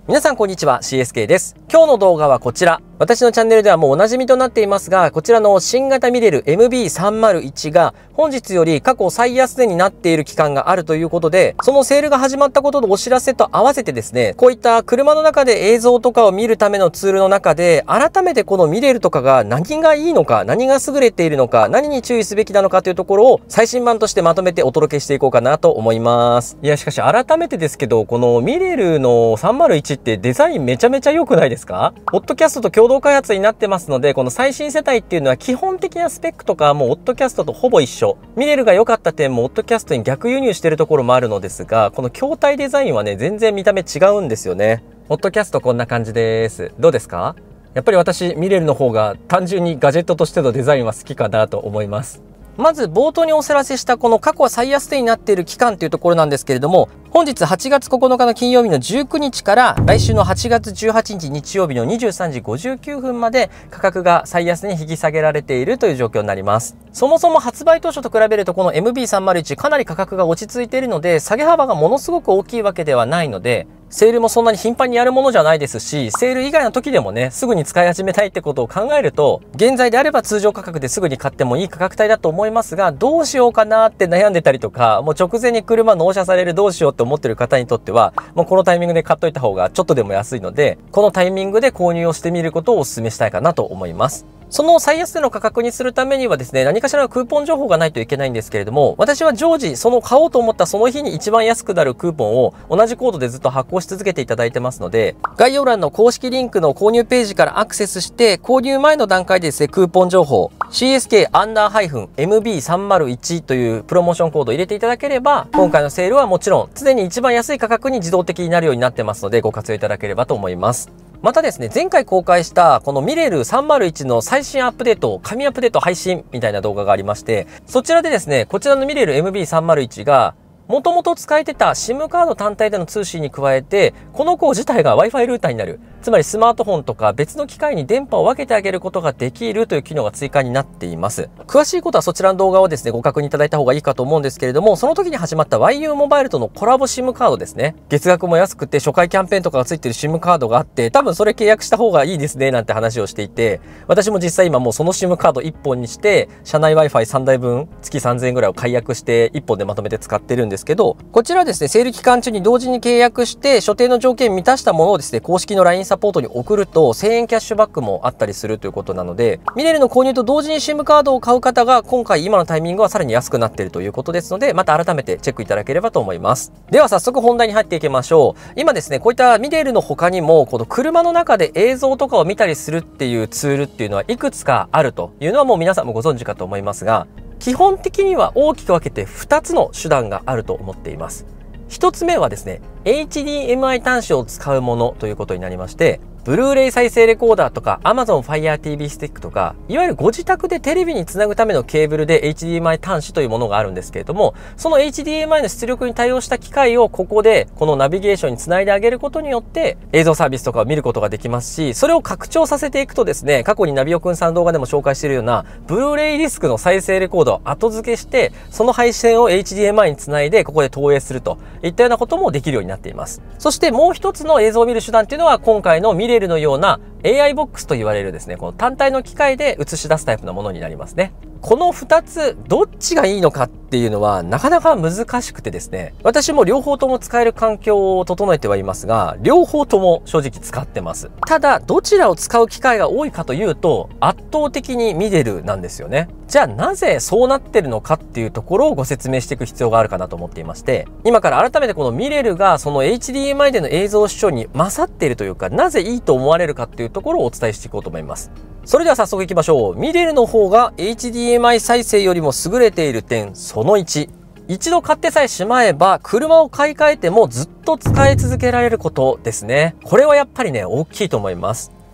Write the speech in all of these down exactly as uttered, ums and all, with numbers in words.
皆さんこんにちは、シーエスケー です。今日の動画はこちら。私のチャンネルではもうお馴染みとなっていますが、こちらの新型ミレル エムビーさんまるいち が本日より過去最安値になっている期間があるということで、そのセールが始まったことのお知らせと合わせてですね、こういった車の中で映像とかを見るためのツールの中で、改めてこのミレルとかが何がいいのか、何が優れているのか、何に注意すべきなのかというところを最新版としてまとめてお届けしていこうかなと思います。いや、しかし改めてですけど、このミレルのさんまるいちってデザインめちゃめちゃ良くないですか？ポッドキャストと共同開発になってますので、この最新世代っていうのは基本的なスペックとかはもうオッドキャストとほぼ一緒。ミレルが良かった点もオッドキャストに逆輸入してるところもあるのですが、この筐体デザインはね、全然見た目違うんですよね。オッドキャストこんな感じです。どうですか？やっぱり私、ミレルの方が単純にガジェットとしてのデザインは好きかなと思います。まず冒頭にお知らせしたこの過去最安値になっている期間というところなんですけれども、本日はちがつここのかの金曜日のじゅうくにちから来週のはちがつじゅうはちにち日曜日のにじゅうさんじごじゅうきゅうふんまで価格が最安値に引き下げられているという状況になります。そもそも発売当初と比べるとこの エムビーさんまるいち かなり価格が落ち着いているので、下げ幅がものすごく大きいわけではないので、セールもそんなに頻繁にやるものじゃないですし、セール以外の時でもね、すぐに使い始めたいってことを考えると、現在であれば通常価格ですぐに買ってもいい価格帯だと思いますが、どうしようかなって悩んでたりとか、もう直前に車納車されるどうしようって思ってる方にとっては、もうこのタイミングで買っといた方がちょっとでも安いので、このタイミングで購入をしてみることをお勧めしたいかなと思います。その最安値の価格にするためにはですね、何かしらのクーポン情報がないといけないんですけれども、私は常時、その買おうと思ったその日に一番安くなるクーポンを同じコードでずっと発行し続けていただいてますので、概要欄の公式リンクの購入ページからアクセスして、購入前の段階でですね、クーポン情報、シーエスケー アンダーハイフン エムビーさんまるいち というプロモーションコードを入れていただければ、今回のセールはもちろん、常に一番安い価格に自動的になるようになってますので、ご活用いただければと思います。またですね、前回公開したこのミレルさんまるいちの最新アップデート、神アップデート配信みたいな動画がありまして、そちらでですね、こちらのミレル エムビーさんまるいち がもともと使えてた SIM カード単体での通信に加えて、このコー自体が Wi-Fi ルーターになる。つまりスマートフォンとか別の機械に電波を分けてあげることができるという機能が追加になっています。詳しいことはそちらの動画をですね、ご確認いただいた方がいいかと思うんですけれども、その時に始まった ワイユー モバイルとのコラボ SIM カードですね。月額も安くて初回キャンペーンとかがついてる SIM カードがあって、多分それ契約した方がいいですねなんて話をしていて、私も実際今もうその SIM カードいっぽんにして、社内 Wi-Fi さんだいぶん、月さんぜんえんぐらいを解約していっぽんでまとめて使ってるんですけど、こちらはですね、セール期間中に同時に契約して、所定の条件満たしたものをですね、公式の ライン サポートに送るとせんえんキャッシュバックもあったりするということなので、ミレルの購入と同時に SIM カードを買う方が今回今のタイミングはさらに安くなっているということですので、また改めてチェックいただければと思います。では早速本題に入っていきましょう。今ですね、こういったミレルの他にも、この車の中で映像とかを見たりするっていうツールっていうのはいくつかあるというのはもう皆さんもご存知かと思いますが、基本的には大きく分けてふたつの手段があると思っています。ひとつめはですね、エイチディーエムアイ 端子を使うものということになりまして、ブルーレイ再生レコーダーとか Amazon Fire ティービー スティックとか、いわゆるご自宅でテレビにつなぐためのケーブルで エイチディーエムアイ 端子というものがあるんですけれども、その エイチディーエムアイ の出力に対応した機械をここでこのナビゲーションにつないであげることによって映像サービスとかを見ることができますし、それを拡張させていくとですね、過去にナビオくんさんの動画でも紹介しているようなブルーレイディスクの再生レコーダーを後付けして、その配線を エイチディーエムアイ につないでここで投影するといったようなこともできるようになっています。そしてもう一つの映像を見る手段っていうのは、今回のミレルのようなエーアイ ボックスと言われるですね、この単体の機械で映し出すタイプのものになりますね。このふたつ、どっちがいいのかっていうのはなかなか難しくてですね、私も両方とも使える環境を整えてはいますが、両方とも正直使ってます。ただ、どちらを使う機会が多いかというと、圧倒的にミレルなんですよね。じゃあなぜそうなってるのかっていうところをご説明していく必要があるかなと思っていまして、今から改めてこのミレルがその エイチディーエムアイ での映像視聴に勝っているというか、なぜいいと思われるかっていうところをお伝えしていこうと思います。それでは早速行きましょう。ミレルの方が エイチディーエムアイ 再生よりも優れている点、そのいち。一度買ってさえしまえば、車を買い替えてもずっと使い続けられることですね。これはやっぱりね、大きいと思います。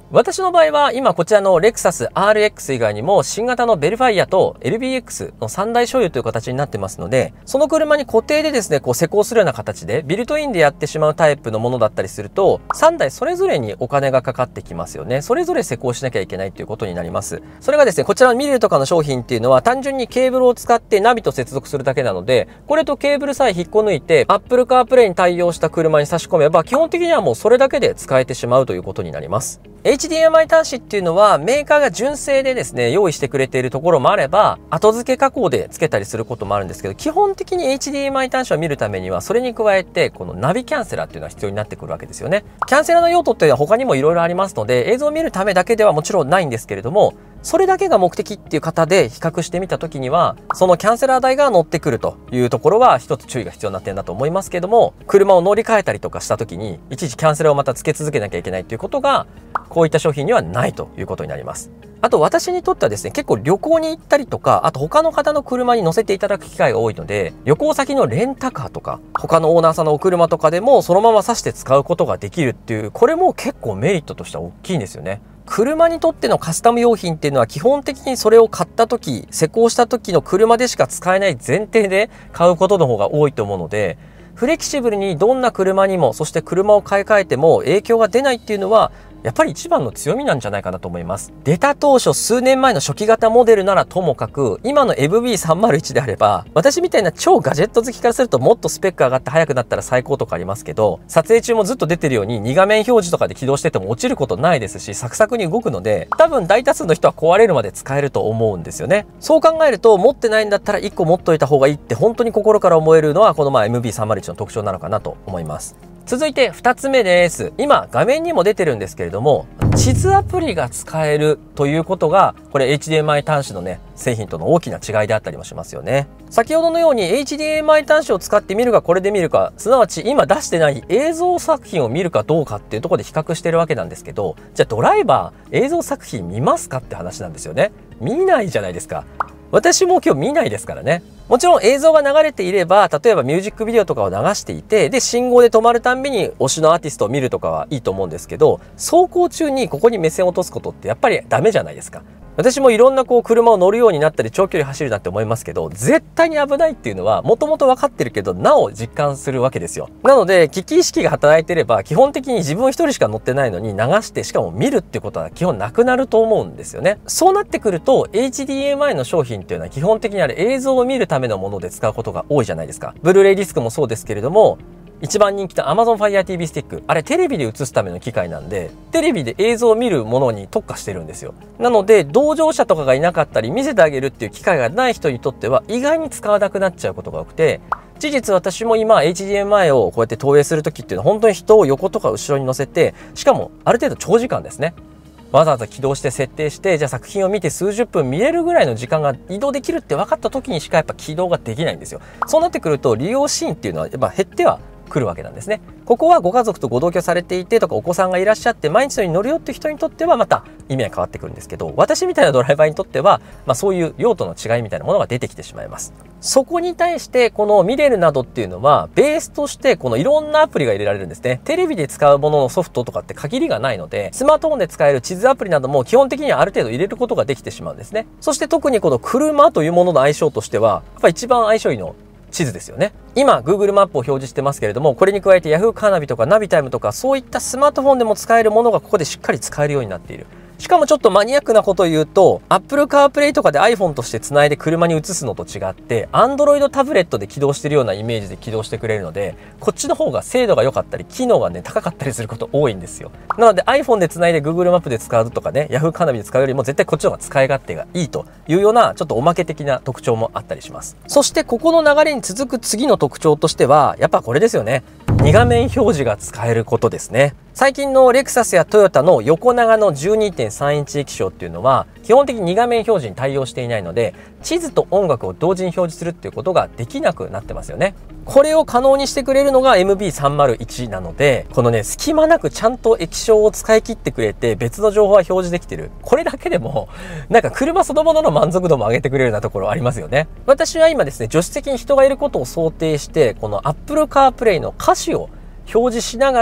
私の場合は今こちらのレクサス アールエックス 以外にも新型のベルファイアと エルビーエックス のさんだい所有という形になってますので、その車に固定でですね、こう施工するような形でビルトインでやってしまうタイプのものだったりすると、さんだいそれぞれにお金がかかってきますよね。それぞれ施工しなきゃいけないということになります。それがですね、こちらのミレルとかの商品っていうのは単純にケーブルを使ってナビと接続するだけなので、これとケーブルさえ引っこ抜いて Apple CarPlay に対応した車に差し込めば、基本的にはもうそれだけで使えてしまうということになります。エイチディーエムアイ 端子っていうのはメーカーが純正でですね、用意してくれているところもあれば、後付け加工で付けたりすることもあるんですけど、基本的に エイチディーエムアイ 端子を見るためには、それに加えて、このナビキャンセラーっていうのは必要になってくるわけですよね。キャンセラーの用途っていうのは他にもいろいろありますので、映像を見るためだけではもちろんないんですけれども、それだけが目的っていう方で比較してみたときには、そのキャンセラー代が乗ってくるというところは一つ注意が必要な点だと思いますけども、車を乗り換えたりとかしたときに、いちいちキャンセラーをまた付け続けなきゃいけないっていうことが、こういった商品にはないということになります。あと私にとってはですね、結構旅行に行ったりとか、あと他の方の車に乗せていただく機会が多いので、旅行先のレンタカーとか、他のオーナーさんのお車とかでもそのまま挿して使うことができるっていう、これも結構メリットとしては大きいんですよね。車にとってのカスタム用品っていうのは基本的にそれを買った時、施工した時の車でしか使えない前提で買うことの方が多いと思うので、フレキシブルにどんな車にも、そして車を買い替えても影響が出ないっていうのは、やっぱり一番の強みなんじゃないかなと思います。出た当初数年前の初期型モデルならともかく、今の エムビーさんまるいち であれば、私みたいな超ガジェット好きからするともっとスペック上がって速くなったら最高とかありますけど、撮影中もずっと出てるようにに画面表示とかで起動してても落ちることないですし、サクサクに動くので、多分大多数の人は壊れるまで使えると思うんですよね。そう考えると、持ってないんだったらいっこ持っといた方がいいって本当に心から思えるのは、このまあ エムビーさんまるいち の特徴なのかなと思います。続いてふたつめです。今画面にも出てるんですけれども、地図アプリが使えるということが、これ エイチディーエムアイ 端子のね、製品との大きな違いであったりもしますよね。先ほどのように エイチディーエムアイ 端子を使って見るかこれで見るか、すなわち今出してない映像作品を見るかどうかっていうところで比較してるわけなんですけど、じゃあドライバー映像作品見ますかって話なんですよね。見ないじゃないですか。私も今日見ないですからね。もちろん映像が流れていれば、例えばミュージックビデオとかを流していて、で、信号で止まるたんびに推しのアーティストを見るとかはいいと思うんですけど、走行中にここに目線を落とすことってやっぱりダメじゃないですか。私もいろんなこう車を乗るようになったり長距離走るなって思いますけど、絶対に危ないっていうのはもともと分かってるけど、なお実感するわけですよ。なので、危機意識が働いてれば、基本的に自分一人しか乗ってないのに流して、しかも見るっていうことは基本なくなると思うんですよね。そうなってくると、エイチディーエムアイ の商品っていうのは基本的にあれ映像を見るためのもので使うことが多いじゃないですか。ブルーレイディスクもそうですけれども、一番人気の Amazon Fire ティービー スティック。あれテレビで映すための機械なんで、テレビで映像を見るものに特化してるんですよ。なので、同乗者とかがいなかったり、見せてあげるっていう機会がない人にとっては、意外に使わなくなっちゃうことが多くて、事実私も今 エイチディーエムアイ をこうやって投影するときっていうのは、本当に人を横とか後ろに乗せて、しかもある程度長時間ですね。わざわざ起動して設定して、じゃあ作品を見て数十分見れるぐらいの時間が移動できるって分かった時にしかやっぱ起動ができないんですよ。そうなってくると利用シーンっていうのはやっぱ減っては来るわけなんですね。ここはご家族とご同居されていてとかお子さんがいらっしゃって毎日のように乗るよっていう人にとってはまた意味が変わってくるんですけど、私みたいなドライバーにとっては、まあ、そういう用途の違いみたいなものが出てきてしまいます。そこに対してこのミレルなどっていうのはベースとしてこのいろんなアプリが入れられるんですね。テレビで使うもののソフトとかって限りがないので、スマートフォンで使える地図アプリなども基本的にはある程度入れることができてしまうんですね。そして特にこの車というものの相性としてはやっぱ一番相性いいの地図ですよね。今 Google マップを表示してますけれども、これに加えて Yahoo カーナビとかナビタイムとかそういったスマートフォンでも使えるものがここでしっかり使えるようになっている。しかもちょっとマニアックなことを言うと、Apple CarPlay とかで iPhone として繋いで車に移すのと違って、Android タブレットで起動してるようなイメージで起動してくれるので、こっちの方が精度が良かったり、機能がね、高かったりすること多いんですよ。なので iPhone で繋いで Google マップで使うとかね、Yahoo カーナビで使うよりも絶対こっちの方が使い勝手がいいというような、ちょっとおまけ的な特徴もあったりします。そしてここの流れに続く次の特徴としては、やっぱこれですよね。に画面表示が使えることですね。最近のレクサスやトヨタの横長の じゅうにてんさんインチ液晶っていうのは基本的にに画面表示に対応していないので、地図と音楽を同時に表示するっていうことができなくなってますよね。これを可能にしてくれるのが エムビーさんまるいち なので、このね、隙間なくちゃんと液晶を使い切ってくれて別の情報は表示できてる。これだけでもなんか車そのものの満足度も上げてくれるようなところありますよね。私は今ですね、助手席に人がいることを想定して、この Apple CarPlay の歌詞を表示しながら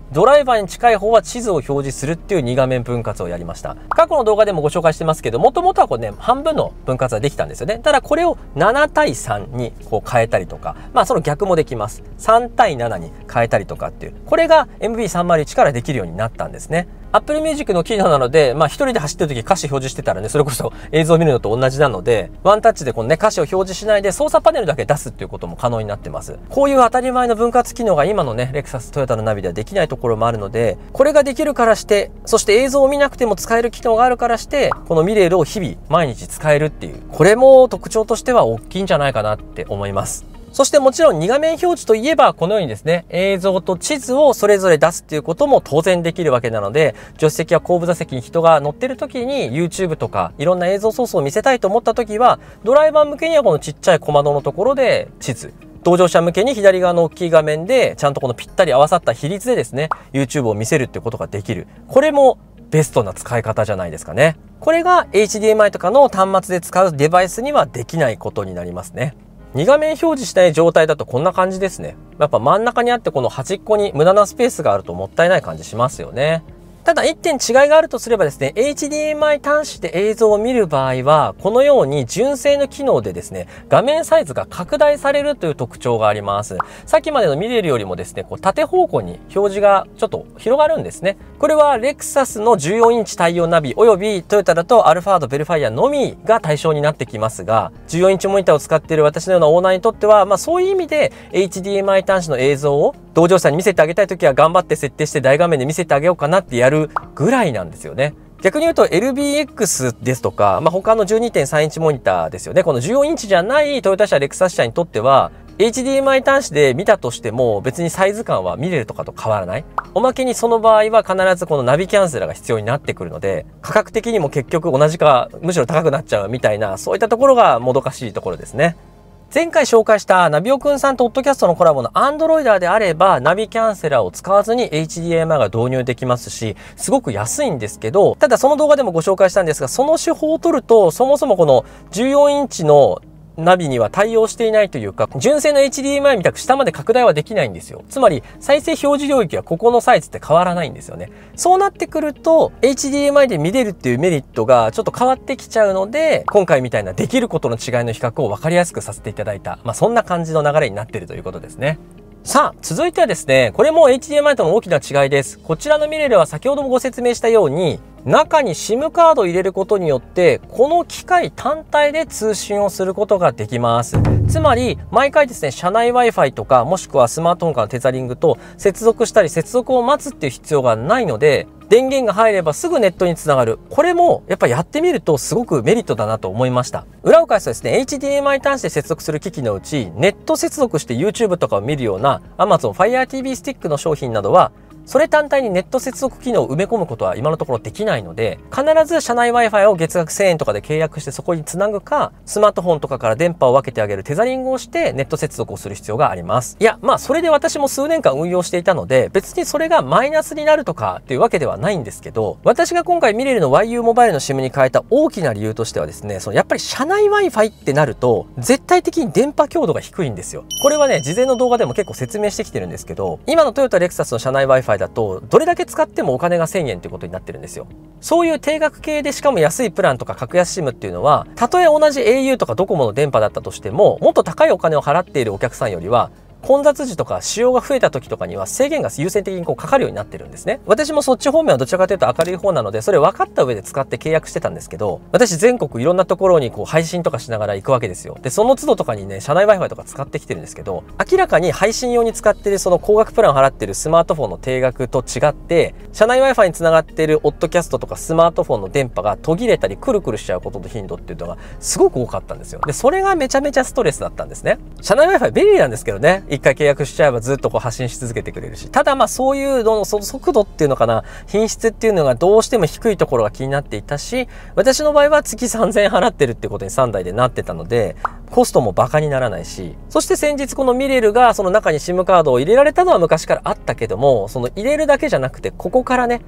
ドライバーに近い方は地図を表示するっていうに画面分割をやりました。過去の動画でもご紹介してますけど、もともとはこれね、半分の分割ができたんですよね。ただこれをななたいさんにこう変えたりとか、まあその逆もできます。さんたいななに変えたりとかっていう、これが エムビーさんまるいち からできるようになったんですね。Apple Music の機能なので、まあ一人で走ってる時歌詞表示してたらね、それこそ映像を見るのと同じなので、ワンタッチでこのね、歌詞を表示しないで操作パネルだけ出すっていうことも可能になってます。こういう当たり前の分割機能が今のね、レクサス、トヨタのナビではできないところもあるので、これができるからして、そして映像を見なくても使える機能があるからして、このミレルを日々毎日使えるっていう、これも特徴としては大きいんじゃないかなって思います。そしてもちろんに画面表示といえばこのようにですね、映像と地図をそれぞれ出すっていうことも当然できるわけなので、助手席や後部座席に人が乗ってる時に YouTube とかいろんな映像ソースを見せたいと思った時は、ドライバー向けにはこのちっちゃい小窓のところで地図、同乗者向けに左側の大きい画面でちゃんとこのぴったり合わさった比率でですね、YouTube を見せるっていうことができる。これもベストな使い方じゃないですかね。これが エイチディーエムアイ とかの端末で使うデバイスにはできないことになりますね。に画面表示しない状態だとこんな感じですね。やっぱ真ん中にあってこの端っこに無駄なスペースがあるともったいない感じしますよね。ただ一点違いがあるとすればですね、エイチディーエムアイ 端子で映像を見る場合は、このように純正の機能でですね、画面サイズが拡大されるという特徴があります。さっきまでのミレルよりもですね、こう縦方向に表示がちょっと広がるんですね。これはレクサスのじゅうよんインチ対応ナビおよびトヨタだとアルファード、ベルファイアのみが対象になってきますが、じゅうよんインチモニターを使っている私のようなオーナーにとっては、まあそういう意味で エイチディーエムアイ 端子の映像を同乗者に見せてあげたいときは頑張って設定して大画面で見せてあげようかなってやるぐらいなんですよね。逆に言うと エルビーエックス ですとか、まあ、他の じゅうにてんさんインチモニターですよね。このじゅうよんインチじゃないトヨタ車、レクサス車にとっては エイチディーエムアイ 端子で見たとしても別にサイズ感はミレルとかと変わらない。おまけにその場合は必ずこのナビキャンセラーが必要になってくるので、価格的にも結局同じかむしろ高くなっちゃうみたいな、そういったところがもどかしいところですね。前回紹介したナビオくんさんとオッドキャストのコラボの Android であればナビキャンセラーを使わずに エイチディーエムアイ が導入できますし、すごく安いんですけど、ただその動画でもご紹介したんですが、その手法を取るとそもそもこのじゅうよんインチのナビには対応していないというか、純正の エイチディーエムアイ みたく下まで拡大はできないんですよ。つまり再生表示領域はここのサイズって変わらないんですよね。そうなってくると エイチディーエムアイ で見れるっていうメリットがちょっと変わってきちゃうので、今回みたいなできることの違いの比較を分かりやすくさせていただいた、まあそんな感じの流れになっているということですね。さあ、続いてはですね、これも エイチディーエムアイ との大きな違いです。こちらのミレルは先ほどもご説明したように、中に SIM カードを入れることによって、この機械単体で通信をすることができます。つまり、毎回ですね、車内 Wi-Fi とか、もしくはスマートフォンからのテザリングと接続したり、接続を待つっていう必要がないので、電源が入ればすぐネットにつながる。これもやっぱやってみるとすごくメリットだなと思いました。裏を返すとですね、エイチディーエムアイ 端子で接続する機器のうち、ネット接続して YouTube とかを見るような Amazon Fire ティービー スティックの商品などは、それ単体にネット接続機能を埋め込むことは今のところできないので、必ず車内 Wi-Fi を月額せんえんとかで契約してそこにつなぐか、スマートフォンとかから電波を分けてあげるテザリングをしてネット接続をする必要があります。いや、まあそれで私も数年間運用していたので、別にそれがマイナスになるとかっていうわけではないんですけど、私が今回ミレルの ワイユー モバイルの SIM に変えた大きな理由としてはですね、そのやっぱり車内 Wi-Fi ってなると、絶対的に電波強度が低いんですよ。これはね、事前の動画でも結構説明してきてるんですけど、今のトヨタレクサスの車内 Wi-Fi だと、どれだけ使ってもお金がせんえんということになってるんですよ。そういう定額系でしかも安いプランとか格安 SIM っていうのは、たとえ同じ エーユー とかドコモの電波だったとしても、もっと高いお金を払っているお客さんよりは、混雑時とか使用が増えた時とかには制限が優先的にこうかかるようになってるんですね。私もそっち方面はどちらかというと明るい方なので、それ分かった上で使って契約してたんですけど、私全国いろんなところにこう配信とかしながら行くわけですよ。で、その都度とかにね、車内 Wi-Fi とか使ってきてるんですけど、明らかに配信用に使ってるその高額プランを払ってるスマートフォンの定額と違って、車内 Wi-Fi につながってるオッドキャストとかスマートフォンの電波が途切れたりくるくるしちゃうことの頻度っていうのがすごく多かったんですよ。で、それがめちゃめちゃストレスだったんですね。車内 Wi-Fi 便利なんですけどね、一回契約しちゃえばずっとこう発信し続けてくれるし、ただまあそういうのその速度っていうのかな、品質っていうのがどうしても低いところが気になっていたし、私の場合は月さんぜんえん払ってるってことにさんだいでなってたので、コストもバカにならないし、そして先日このミレルがその中に SIM カードを入れられたのは昔からあったけども、その入れるだけじゃなくてここからね、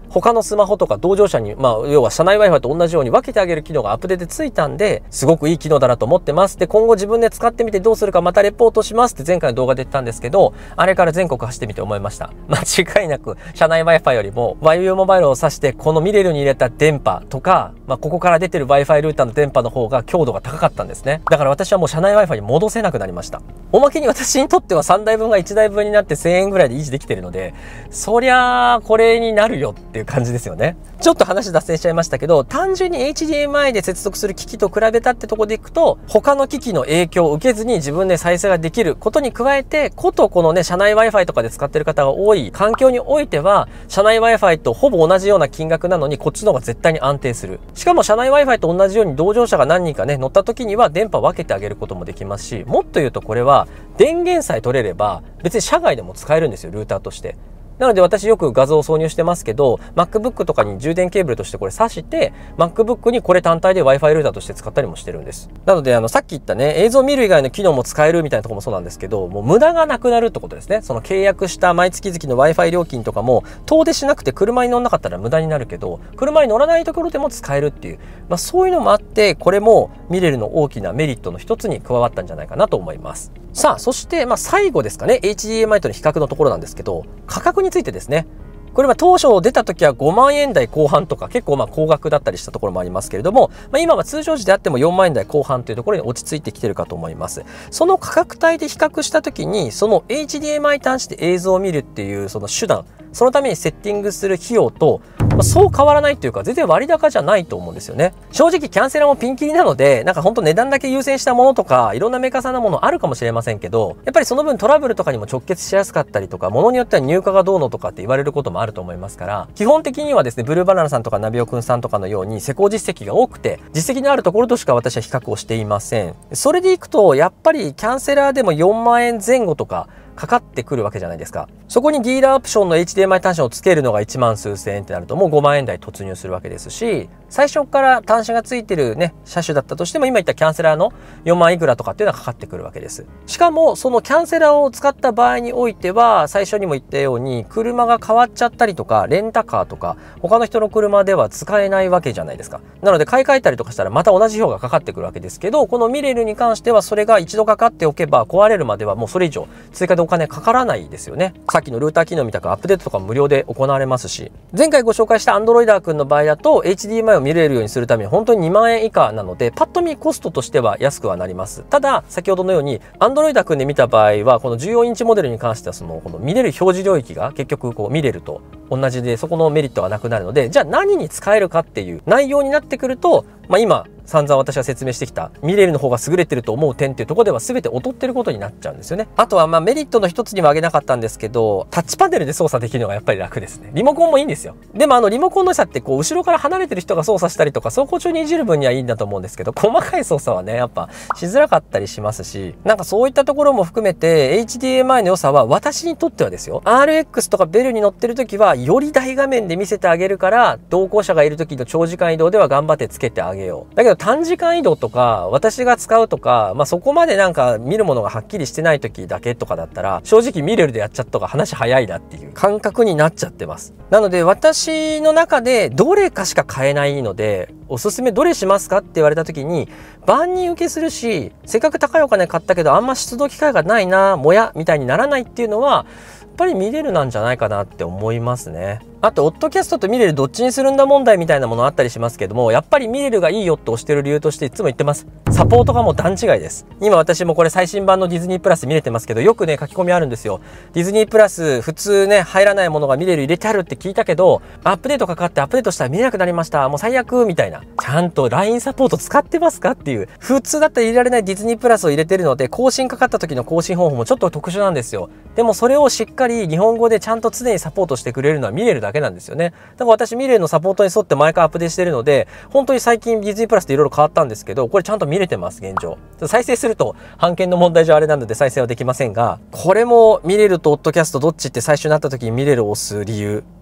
他のスマホとか同乗者に、まあ、要は社内 Wi-Fi と同じように分けてあげる機能がアップデートでついたんで、すごくいい機能だなと思ってます。で、今後自分で使ってみてどうするかまたレポートしますって前回の動画で言ったんですけど、あれから全国走ってみて思いました。間違いなく、社内 Wi-Fi よりも、Wi-Fi モバイルを挿して、このミレルに入れた電波とか、まあ、ここから出てる Wi-Fi ルーターの電波の方が強度が高かったんですね。だから私はもう社内 Wi-Fi に戻せなくなりました。おまけに私にとってはさんだいぶんがいちだいぶんになってせんえんぐらいで維持できてるので、そりゃあ、これになるよっていう感じですよね。ちょっと話脱線しちゃいましたけど、単純に エイチディーエムアイ で接続する機器と比べたってとこでいくと、他の機器の影響を受けずに自分で再生ができることに加えて、ことこのね、社内 Wi-Fi とかで使ってる方が多い環境においては、社内 Wi-Fi とほぼ同じような金額なのに、こっちの方が絶対に安定する。しかも社内 Wi-Fi と同じように同乗者が何人かね、乗った時には電波を分けてあげることもできますし、もっと言うとこれは電源さえ取れれば、別に社外でも使えるんですよ、ルーターとして。なので私よく画像を挿入してますけど、MacBook とかに充電ケーブルとしてこれ挿して、MacBook にこれ単体で Wi-Fi ルーターとして使ったりもしてるんです。なので、あの、さっき言ったね、映像を見る以外の機能も使えるみたいなところもそうなんですけど、もう無駄がなくなるってことですね。その契約した毎月々の Wi-Fi 料金とかも、遠出しなくて車に乗んなかったら無駄になるけど、車に乗らないところでも使えるっていう、まあそういうのもあって、これもミレルの大きなメリットの一つに加わったんじゃないかなと思います。さあ、そして、まあ最後ですかね、エイチディーエムアイ との比較のところなんですけど、価格についてですね。これは当初出た時はごまんえん台後半とか結構まあ高額だったりしたところもありますけれども、まあ、今は通常時であってもよんまんえん台後半というところに落ち着いてきてるかと思います。その価格帯で比較した時に、その エイチディーエムアイ 端子で映像を見るっていうその手段、そのためにセッティングする費用と、まあ、そう変わらないというか全然割高じゃないと思うんですよね。正直キャンセラーもピンキリなので、なんか本当値段だけ優先したものとかいろんなメーカーさんのものあるかもしれませんけど、やっぱりその分トラブルとかにも直結しやすかったりとか、ものによっては入荷がどうのとかって言われることもあると思いますから、基本的にはですね、ブルーバナナさんとかナビオくんさんとかのように施工実績が多くて、実績のあるところとしか私は比較をしていません。それでいくとやっぱりキャンセラーでもよんまんえんぜん後とかかかってくるわけじゃないですか。そこにディーラーオプションの エイチディーエムアイ 端子をつけるのがいちまん数千円ってなるともうごまんえん台突入するわけですし、最初から端子がついてるね、車種だったとしても今言ったキャンセラーのよんまんいくらとかっていうのはかかってくるわけです。しかもそのキャンセラーを使った場合においては、最初にも言ったように車が変わっちゃったりとか、レンタカーとか他の人の車では使えないわけじゃないですか。なので買い替えたりとかしたらまた同じ費用がかかってくるわけですけど、このミレルに関してはそれが一度かかっておけば壊れるまではもうそれ以上追加でお金かからないですよね。さっきのルーター機能みたくアップデートとか無料で行われますし、前回ご紹介した Androider 君の場合だと エイチディーエムアイ を見れるようにするために本当ににまんえん以下なので、パッと見コストとしては安くはなります。ただ先ほどのように Androider 君で見た場合は、このじゅうよんインチモデルに関してはそのこの見れる表示領域が結局こう見れると同じで、そこのメリットがなくなるので、じゃあ何に使えるかっていう内容になってくると、まあ今散々私が説明してきたミレルの方が優れてると思う点っていうところでは全て劣ってることになっちゃうんですよね。あとはまあメリットの一つには挙げなかったんですけど、タッチパネルで操作できるのがやっぱり楽ですね。リモコンもいいんですよ。でもあのリモコンの良さってこう後ろから離れてる人が操作したりとか走行中にいじる分にはいいんだと思うんですけど、細かい操作はねやっぱしづらかったりしますし、なんかそういったところも含めて エイチディーエムアイ の良さは私にとってはですよ、 アールエックス とかベルに乗ってる時はより大画面で見せてあげるから、同行者がいる時の長時間移動では頑張ってつけてあげよう。だけど短時間移動とか私が使うとか、まあ、そこまでなんか見るものがはっきりしてない時だけとかだったら、正直ミレルでやっちゃった方が話早いなっていう感覚になっちゃってます。なので私の中でどれかしか買えないので、おすすめどれしますかって言われた時に万人受けするし、せっかく高いお金買ったけどあんま出動機会がないな、もやみたいにならないっていうのはやっぱりミレルなんじゃないかなって思いますね。あと、オッドキャストとミレルどっちにするんだ問題みたいなものあったりしますけども、やっぱりミレルがいいよって押してる理由としていつも言ってます。サポートがもう段違いです。今私もこれ最新版のディズニープラス見れてますけど、よくね、書き込みあるんですよ。ディズニープラス普通ね、入らないものがミレル入れてあるって聞いたけど、アップデートかかってアップデートしたら見れなくなりました。もう最悪みたいな。ちゃんと ライン サポート使ってますかっていう。普通だったら入れられないディズニープラスを入れてるので、更新かかった時の更新方法もちょっと特殊なんですよ。でもそれをしっかり日本語でちゃんと常にサポートしてくれるのはミレルだけなんですよね。だから私ミレルのサポートに沿って毎回アップデートしてるので、本当に最近ディズニープラスでいろいろ変わったんですけど、これちゃんと見れてます、現状。再生すると版権の問題上あれなので再生はできませんが、これもミレルとオッドキャストどっちって最初になった時にミレルを押す理由。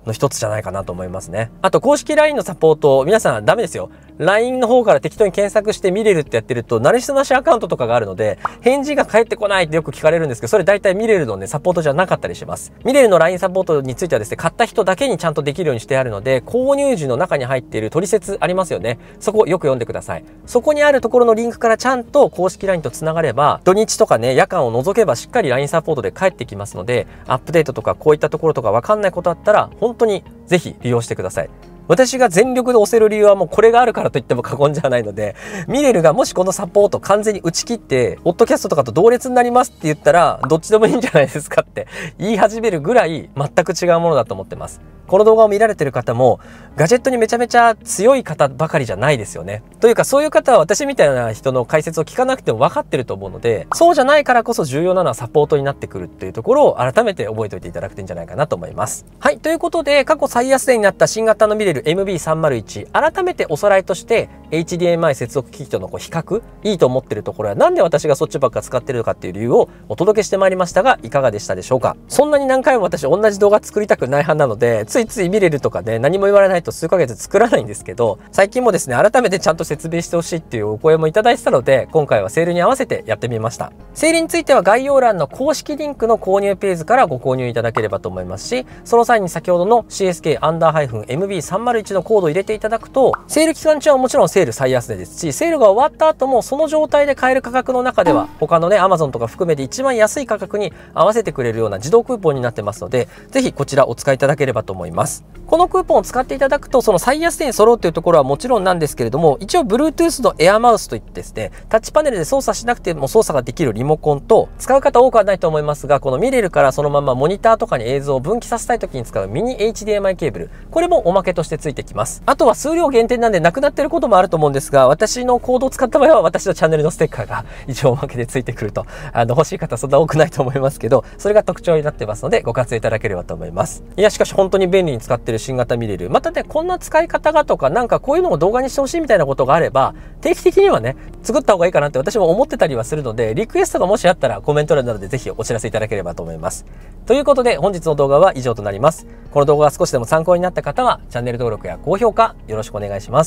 の一つじゃないかなと思いますね。あと公式 ライン のサポート、皆さんダメですよ。ライン の方から適当に検索して見れるってやってると、慣れしなしアカウントとかがあるので、返事が返ってこないってよく聞かれるんですけど、それ大体見れるのね、サポートじゃなかったりします。見れるの ライン サポートについてはですね、買った人だけにちゃんとできるようにしてあるので、購入時の中に入っている取説ありますよね。そこをよく読んでください。そこにあるところのリンクからちゃんと公式 ライン とつながれば、土日とかね、夜間を除けばしっかり ライン サポートで返ってきますので、アップデートとかこういったところとかわかんないことあったら、本当にぜひ利用してください。私が全力で押せる理由はもうこれがあるからと言っても過言じゃないので、ミレルがもしこのサポート完全に打ち切って、オッドキャストとかと同列になりますって言ったら、どっちでもいいんじゃないですかって言い始めるぐらい全く違うものだと思ってます。この動画を見られてる方も、ガジェットにめちゃめちゃ強い方ばかりじゃないですよね。というか、そういう方は私みたいな人の解説を聞かなくても分かってると思うので、そうじゃないからこそ重要なのはサポートになってくるっていうところを改めて覚えておいていただくといいんじゃないかなと思います。はい。ということで、過去最安値になった新型のミレル エムビーさんまるいち、改めておさらいとして、エイチディーエムアイ 接続機器とのこう比較、いいと思ってるところや、なんで私がそっちばっか使ってるのかっていう理由をお届けしてまいりましたが、いかがでしたでしょうか。そんなに何回も私同じ動画作りたくない派なので、ついついミレルとかね、何も言われないと数ヶ月作らないんですけど、最近もですね、改めてちゃんと説明してほしいっていうお声もいただいてたので、今回はセールに合わせてやってみました。セールについては概要欄の公式リンクの購入ページからご購入いただければと思いますし、その際に先ほどの シーエスケーアンダー エムビーさんまるいち のコードを入れていただくと、セール期間中はもちろんセール最安値ですし、セールが終わった後もその状態で買える価格の中では、他のね、Amazon とか含めて一番安い価格に合わせてくれるような自動クーポンになってますので、ぜひこちらお使いいただければと思います。このクーポンを使っていただくと、その最安値に揃うというところはもちろんなんですけれども、一応 Bluetooth のエアマウスといってですね、タッチパネルで操作しなくても操作ができるリモコンと、使う方多くはないと思いますが、このミレルからそのままモニターとかに映像を分岐させたい時に使うミニ エイチディーエムアイ ケーブル、これもおまけとしてついてきます。あとは数量限定なんでなくなってることもあると思うんですが、私のコードを使った場合は私のチャンネルのステッカーが一応おまけでついてくると、あの欲しい方そんな多くないと思いますけど、それが特徴になってますのでご活用いただければと思います。いや、しかし本当に便利に使ってる新型ミレル、またね、こんな使い方がとか、なんかこういうのを動画にしてほしいみたいなことがあれば、定期的にはね、作った方がいいかなって私も思ってたりはするので、リクエストがもしあったらコメント欄などでぜひお知らせいただければと思います。ということで本日の動画は以上となります。この動画が少しでも参考になった方は、チャンネル登録や高評価よろしくお願いします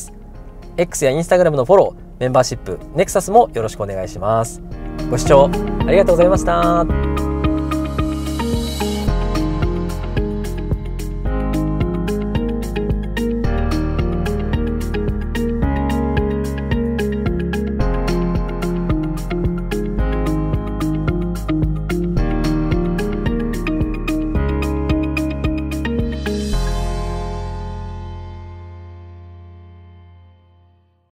。X や Instagram のフォロー、メンバーシップ、ネクサスもよろしくお願いします。ご視聴ありがとうございました。